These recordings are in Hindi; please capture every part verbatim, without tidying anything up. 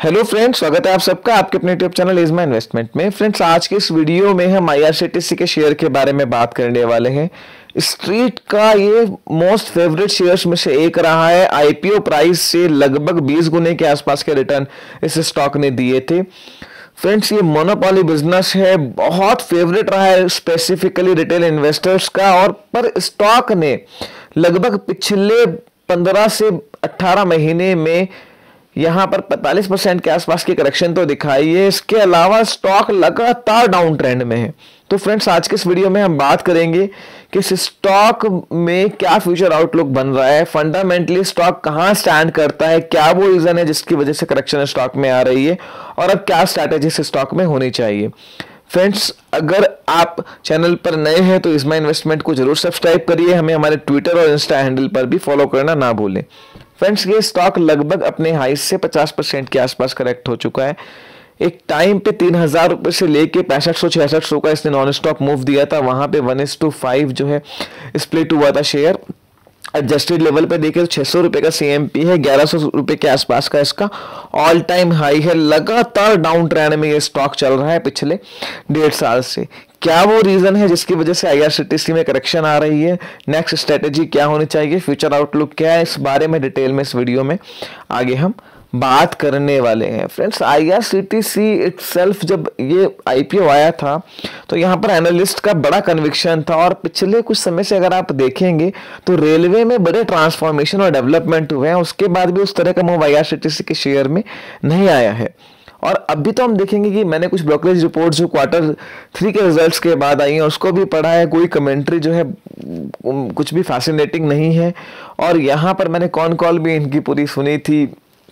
हेलो फ्रेंड्स, स्वागत है आप सबका आपके अपने YouTube channel is my investment में। फ्रेंड्स, आज के इस वीडियो में हम आईआरसीटीसी के शेयर के बारे में बात करने वाले हैं। स्ट्रीट का ये मोस्ट फेवरेट शेयर्स में से एक रहा है। आईपीओ प्राइस से लगभग बीस गुने के आसपास के रिटर्न इस स्टॉक ने दिए थे। फ्रेंड्स, ये मोनोपोली बिजनेस है, बहुत फेवरेट रहा है स्पेसिफिकली रिटेल इन्वेस्टर्स का। और पर स्टॉक ने लगभग पिछले पंद्रह से अठारह महीने में यहां पर पैंतालीस परसेंट के आसपास की करेक्शन तो दिखाई है। इसके अलावा स्टॉक लगातार डाउन ट्रेंड में है। तो फ्रेंड्स, आज के इस वीडियो में हम बात करेंगे कि इस स्टॉक में क्या फ्यूचर आउटलुक बन रहा है, फंडामेंटली स्टॉक कहां स्टैंड करता है, क्या वो रीजन है जिसकी वजह से करेक्शन स्टॉक में आ रही है, और अब क्या स्ट्रैटेजी इस स्टॉक में होनी चाहिए। फ्रेंड्स, अगर आप चैनल पर नए हैं तो इसमा इन्वेस्टमेंट को जरूर सब्सक्राइब करिए। हमें हमारे ट्विटर और इंस्टा हैंडल पर भी फॉलो करना ना भूलें। फ्रेंड्स, ये स्टॉक लगभग अपने हाई से पचास परसेंट के आसपास करेक्ट हो चुका है। एक टाइम पे तीन हजार रुपए से लेके पैंसठ सौ छियासठ सौ का इसने नॉन स्टॉप मूव दिया था। वहां पे वन इज टू फाइव जो है स्प्लिट हुआ था शेयर। एडजस्टेड लेवल पे देखें तो छह सौ रुपए का सीएमपी है, ग्यारह सौ रुपए के आसपास का इसका ऑल टाइम हाई है। लगातार डाउन ट्रेंड में ये स्टॉक चल रहा है पिछले डेढ़ साल से। क्या वो रीजन है जिसकी वजह से आईआरसीटीसी में करेक्शन आ रही है, नेक्स्ट स्ट्रेटेजी क्या होनी चाहिए, फ्यूचर आउटलुक क्या है, इस बारे में डिटेल में इस वीडियो में आगे हम बात करने वाले हैं। फ्रेंड्स, आईआरसीटीसी इटसेल्फ जब ये आईपीओ आया था तो यहाँ पर एनालिस्ट का बड़ा कन्विक्शन था। और पिछले कुछ समय से अगर आप देखेंगे तो रेलवे में बड़े ट्रांसफॉर्मेशन और डेवलपमेंट हुए हैं। उसके बाद भी उस तरह का मूव आईआरसीटीसी के शेयर में नहीं आया है। और अभी तो हम देखेंगे कि मैंने कुछ ब्रोकरेज रिपोर्ट जो क्वार्टर थ्री के रिजल्ट्स के बाद आई हैं उसको भी पढ़ा है। कोई कमेंट्री जो है कुछ भी फैसिनेटिंग नहीं है। और यहाँ पर मैंने कॉन कॉल भी इनकी पूरी सुनी थी।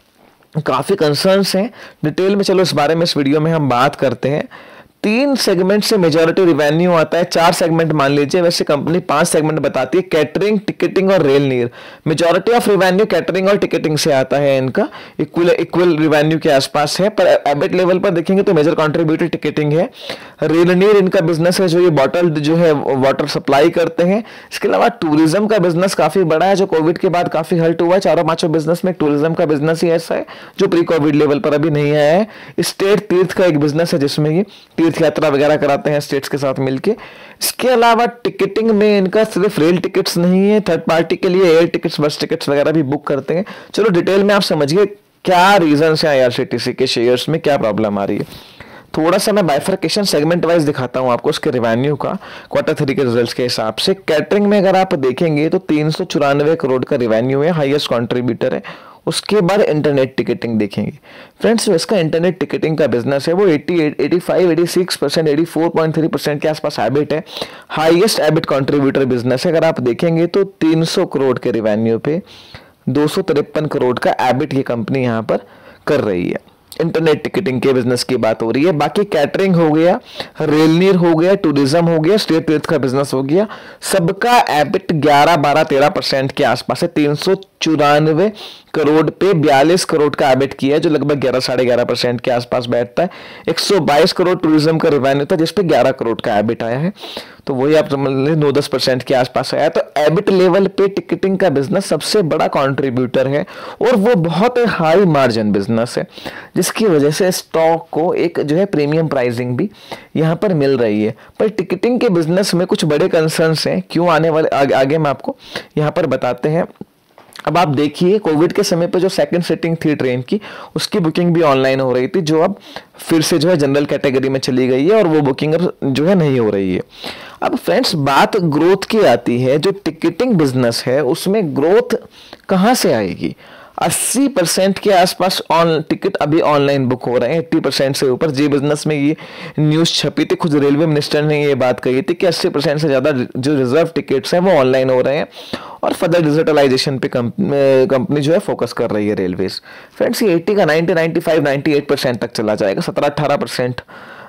काफी कंसर्न्स हैं, डिटेल में चलो इस बारे में इस वीडियो में हम बात करते हैं। तीन सेगमेंट से मेजॉरिटी रिवेन्यू आता है, चार सेगमेंट मान लीजिए, वैसे कंपनी पांच सेगमेंट बताती है, कैटरिंग, टिकटिंग और Rail Neer. Majority of revenue catering और टिकटिंग से आता है, इनका इक्वल इक्वल रिवेन्यू के आसपास है। पर एबिट लेवल पर देखेंगे तो मेजर कंट्रीब्यूटर टिकटिंग है। रेल नीर इनका बिजनेस है जो ये बॉटल जो है वाटर सप्लाई करते हैं। इसके अलावा टूरिज्म का बिजनेस काफी बड़ा है जो कोविड के बाद काफी हर्ट हुआ है। चारों पांचों बिजनेस में टूरिज्म का बिजनेस ही ऐसा है जो प्री कोविड लेवल पर अभी नहीं आया है। स्टेट तीर्थ का एक बिजनेस है जिसमें ये तीर्थ यात्रा वगैरह कराते हैं स्टेट्स के साथ मिलके। इसके अलावा टिकटिंग में इनका सिर्फ रेल टिकट्स नहीं है, थर्ड पार्टी के लिए एयर टिकट्स, बस टिकट्स वगैरह भी बुक करते हैं। चलो डिटेल में आप समझिए क्या रीजन है आईआरसीटीसी के शेयर्स में, क्या प्रॉब्लम आ रही है। थोड़ा सा मैं बाइफर्केशन सेगमेंट वाइज दिखाता हूं आपको उसके रिवेन्यू का क्वार्टर थ्री के रिजल्ट्स के हिसाब से। कैटरिंग में अगर आप देखेंगे तो तीन सौ चौरानवे करोड़ का रिवेन्यू है, हाईएस्ट कंट्रीब्यूटर है। उसके बाद इंटरनेट टिकटिंग देखेंगे। फ्रेंड्स, इसका इंटरनेट टिकटिंग का बिजनेस है वो अस्सी, पचासी, छियासी परसेंट, चौरासी पॉइंट तीन परसेंट के आसपास एबिट है। हाईएस्ट एबिट कंट्रीब्यूटर बिजनेस है। अगर आप देखेंगे तो तीन सौ करोड़ के रिवेन्यू पे दो सौ तिरपन करोड़ का एबिट ये कंपनी यहाँ पर कर रही है। इंटरनेट टिकटिंग के बिजनेस की बात हो रही है। बाकी कैटरिंग हो गया, रेल नीर हो गया, टूरिज्म हो गया, स्टेट तीर्थ का बिजनेस हो गया, सबका एबिट ग्यारह, बारह, तेरह परसेंट के आसपास है। तीन सौ चौरानवे करोड़ पे बयालीस करोड़ का एबिट किया है जो लगभग ग्यारह साढ़े ग्यारह परसेंट के आसपास बैठता है। एक सौ बाईस करोड़ टूरिज्म का रिवेन्यू था जिसपे ग्यारह करोड़ का एबिट आया है, तो वही आप समझ लें नौ दस परसेंट के आसपास आया। तो एबिट लेवल पे टिकटिंग का बिजनेस सबसे बड़ा कंट्रीब्यूटर है और वो बहुत हाई मार्जिन बिजनेस है जिसकी वजह से स्टॉक को एक जो है प्रीमियम प्राइसिंग भी यहाँ पर मिल रही है। पर टिकटिंग के बिजनेस में कुछ बड़े कंसर्न्स हैं, क्यों आने वाले आगे, आगे मैं आपको यहाँ पर बताते हैं। अब आप देखिए कोविड के समय पे जो सेकंड सिटिंग थी ट्रेन की उसकी बुकिंग भी ऑनलाइन हो रही थी जो अब फिर से जो है जनरल कैटेगरी में चली गई है और वो बुकिंग अब जो है नहीं हो रही है। अब फ्रेंड्स, बात ग्रोथ की आती है। जो टिकटिंग बिजनेस है उसमें ग्रोथ कहां से आएगी? अस्सी परसेंट के आसपास ऑन टिकट अभी ऑनलाइन बुक हो रहे हैं, अस्सी परसेंट से ऊपर। जी बिजनेस में ये न्यूज छपी थी, खुद रेलवे मिनिस्टर ने ये बात कही थी कि अस्सी परसेंट से ज्यादा जो रिजर्व टिकट्स हैं वो ऑनलाइन हो रहे हैं और फर्दर डिजिटलाइजेशन पे कंपनी जो है फोकस कर रही है रेलवेज। फ्रेंड्स, ये अस्सी का नब्बे, पचानवे, अट्ठानवे परसेंट तक चला जाएगा। सत्रह अठारह percent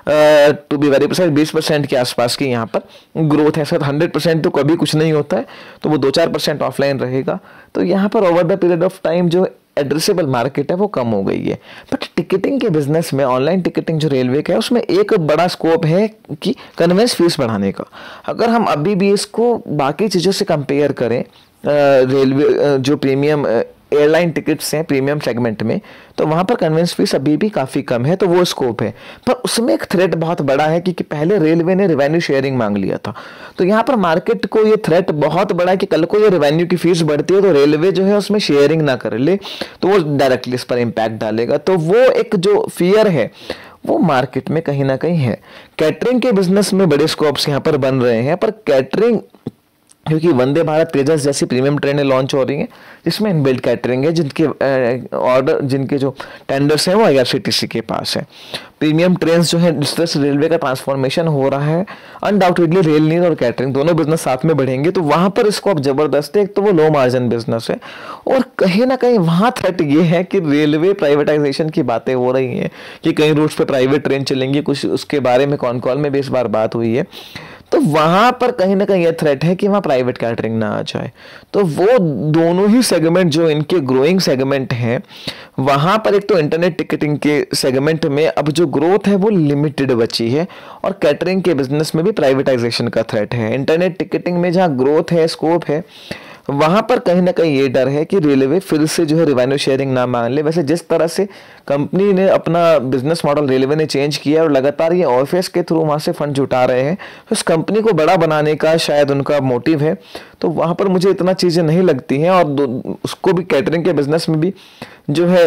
to be very precise बीस परसेंट के आसपास की यहाँ पर ग्रोथ है। सर हंड्रेड परसेंट तो कभी कुछ नहीं होता है, तो वो दो चार परसेंट ऑफलाइन रहेगा। तो यहाँ पर over the period of time जो एड्रेसेबल मार्केट है वो कम हो गई है। बट टिकटिंग के बिजनेस में ऑनलाइन टिकटिंग जो रेलवे का है उसमें एक बड़ा स्कोप है कि कन्वेंस फीस बढ़ाने का। अगर हम अभी भी इसको बाकी चीज़ों से कंपेयर करें, रेलवे जो प्रीमियम एयरलाइन टिकट्स हैं प्रीमियम सेगमेंट में, तो वहां पर कन्वेंस फीस अभी भी काफी कम है, तो वो स्कोप है। पर उसमें एक थ्रेट बहुत बड़ा है क्योंकि पहले रेलवे ने रेवेन्यू शेयरिंग मांग लिया था, तो यहाँ पर मार्केट को ये थ्रेट बहुत बड़ा है कि कल को ये रेवेन्यू की फीस बढ़ती है तो रेलवे जो है उसमें शेयरिंग ना कर ले, तो वो डायरेक्टली इस पर इम्पैक्ट डालेगा। तो वो एक जो फियर है वो मार्केट में कहीं ना कहीं है। कैटरिंग के बिजनेस में बड़े स्कोप्स यहाँ पर बन रहे हैं, पर कैटरिंग क्योंकि वंदे भारत तेजस जैसी प्रीमियम ट्रेनें लॉन्च हो रही हैं जिसमें इनबिल्ट कैटरिंग है, जिनके ऑर्डर जिनके जो टेंडर्स हैं वो आईआरसीटीसी के पास है। प्रीमियम ट्रेन जो है जिस तरह से रेलवे का ट्रांसफॉर्मेशन हो रहा है, अनडाउटेडली रेल नीड और कैटरिंग दोनों बिजनेस साथ में बढ़ेंगे, तो वहां पर स्कोप जबरदस्त है। एक तो वो लो मार्जिन बिजनेस है और कहीं ना कहीं वहां थ्रेट ये है कि रेलवे प्राइवेटाइजेशन की बातें हो रही हैं कि कई रूट्स पे प्राइवेट ट्रेन चलेंगी, कुछ उसके बारे में कॉन कॉल में भी इस बार बात हुई है, तो वहां पर कहीं ना कहीं ये थ्रेट है कि वहां प्राइवेट कैटरिंग ना आ जाए। तो वो दोनों ही सेगमेंट जो इनके ग्रोइंग सेगमेंट हैं, वहां पर एक तो इंटरनेट टिकटिंग के सेगमेंट में अब जो ग्रोथ है वो लिमिटेड बची है, और कैटरिंग के बिजनेस में भी प्राइवेटाइजेशन का थ्रेट है। इंटरनेट टिकटिंग में जहां ग्रोथ है, स्कोप है, वहां पर कहीं ना कहीं ये डर है कि रेलवे फिर से जो है रेवेन्यू शेयरिंग ना मान ले। वैसे जिस तरह से कंपनी ने अपना बिजनेस मॉडल रेलवे ने चेंज किया और लगातार ये ऑफिस के थ्रू वहां से फंड जुटा रहे हैं, तो इस कंपनी को बड़ा बनाने का शायद उनका मोटिव है, तो वहां पर मुझे इतना चीजें नहीं लगती हैं। और उसको भी कैटरिंग के बिजनेस में भी जो है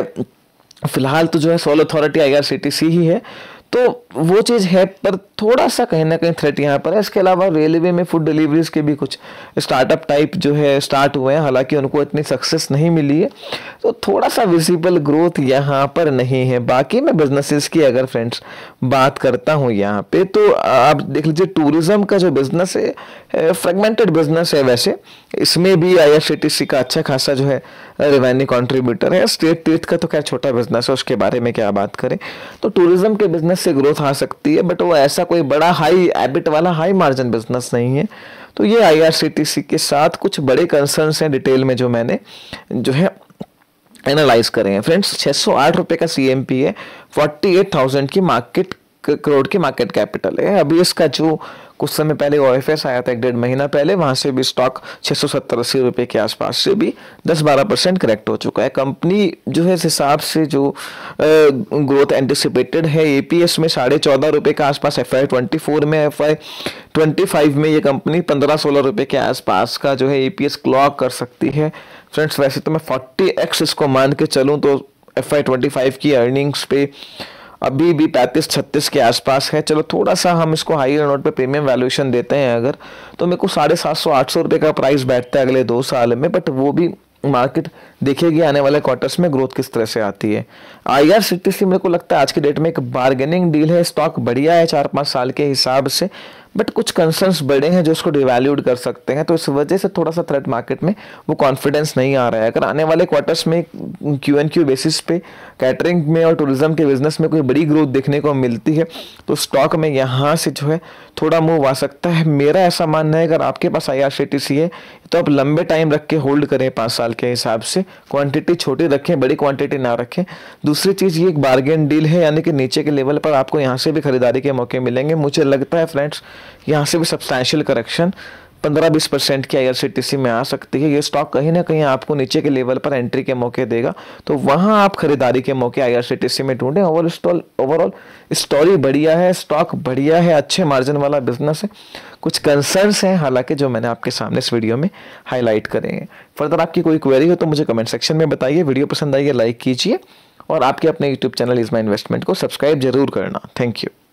फिलहाल तो जो है सोल अथॉरिटी आईआरसीटीसी ही है, तो वो चीज़ है, पर थोड़ा सा कहीं ना कहीं थ्रेट यहाँ पर है। इसके अलावा रेलवे में फूड डिलीवरीज के भी कुछ स्टार्टअप टाइप जो है स्टार्ट हुए हैं, हालांकि उनको इतनी सक्सेस नहीं मिली है, तो थोड़ा सा विजिबल ग्रोथ यहाँ पर नहीं है। बाकी मैं बिजनेसेस की अगर फ्रेंड्स बात करता हूँ यहाँ पे, तो आप देख लीजिए टूरिज्म का जो बिजनेस है फ्रेगमेंटेड बिजनेस है, वैसे इसमें भी आईआरसीटीसी का अच्छा खासा जो है रेवेन्यू कंट्रीब्यूटर है। स्टेट तीर्थ का तो खैर छोटा बिजनेस है, उसके बारे में क्या बात करें। तो टूरिज्म के बिजनेस से ग्रोथ आ सकती है, बट वो ऐसा कोई बड़ा हाई एबिट वाला हाई मार्जिन बिजनेस नहीं है। तो ये आईआरसीटीसी के साथ कुछ बड़े कंसर्न्स हैं डिटेल में जो मैंने जो है एनालाइज करे हैं। फ्रेंड्स छह सौ आठ रुपए का सीएमपी है, अड़तालीस हज़ार की मार्केट करोड़ की मार्केट कैपिटल है। अभी इसका जो कुछ समय पहले ओएफएस आया था एक डेढ़ महीना पहले, वहां से भी स्टॉक छह सौ सत्तर अस्सी रुपए के आसपास से भी दस बारह परसेंट करेक्ट हो चुका है। कंपनी जो है इस हिसाब से जो ग्रोथ एंटिसिपेटेड है, एपीएस में साढ़े चौदह रुपए के आसपास, एफ आई ट्वेंटी फोर में, एफ आई ट्वेंटी फाइव में ये कंपनी पंद्रह सोलह रुपए के आसपास का जो है एपीएस क्लॉक कर सकती है। फ्रेंड्स वैसे तो मैं फोर्टी एक्स इसको मान के चलूँ तो एफ आई ट्वेंटी फाइव की अर्निंग्स पे अभी भी पैंतीस छत्तीस के आसपास है। चलो थोड़ा सा हम इसको हाईयर नोट पे प्रीमियम वैल्यूएशन देते हैं अगर, तो मेरे को साढ़े सात सौ आठ सौ रुपये का प्राइस बैठता है अगले दो साल में, बट वो भी मार्केट देखेगी आने वाले क्वार्टर्स में ग्रोथ किस तरह से आती है। आईआरसीटीसी मेरे को लगता है आज की डेट में एक बार्गेनिंग डील है, स्टॉक बढ़िया है चार पाँच साल के हिसाब से, बट कुछ कंसर्न्स बड़े हैं जो उसको डिवैल्यूड कर सकते हैं, तो इस वजह से थोड़ा सा थ्रेट मार्केट में वो कॉन्फिडेंस नहीं आ रहा है। अगर आने वाले क्वार्टर्स में क्यू एन क्यू बेसिस पे कैटरिंग में और टूरिज्म के बिजनेस में कोई बड़ी ग्रोथ देखने को मिलती है तो स्टॉक में यहाँ से जो है थोड़ा मूव आ सकता है। मेरा ऐसा मानना है अगर आपके पास आईआरसीटीसी है तो आप लंबे टाइम रख के होल्ड करें, पाँच साल के हिसाब से, क्वांटिटी छोटी रखें, बड़ी क्वांटिटी ना रखें। दूसरी चीज़ ये एक बार्गेन डील है, यानी कि नीचे के लेवल पर आपको यहाँ से भी खरीदारी के मौके मिलेंगे। मुझे लगता है फ्रेंड्स यहाँ से भी सब्सटैंशियल करेक्शन पंद्रह बीस परसेंट की आईआरसीटीसी में आ सकती है। ये स्टॉक कहीं ना कहीं आपको नीचे के लेवल पर एंट्री के मौके देगा, तो वहां आप खरीदारी के मौके आईआरसीटीसी में ढूंढें। ओवरऑल ओवरऑल स्टोरी बढ़िया है, स्टॉक बढ़िया है, अच्छे मार्जिन वाला बिजनेस है। कुछ कंसर्न्स हैं हालांकि जो मैंने आपके सामने इस वीडियो में हाईलाइट करे हैं। फर्दर आपकी कोई क्वेरी हो तो मुझे कमेंट सेक्शन में बताइए। वीडियो पसंद आई है लाइक कीजिए और आपके अपने YouTube channel is my investment को सब्सक्राइब जरूर करना। Thank you.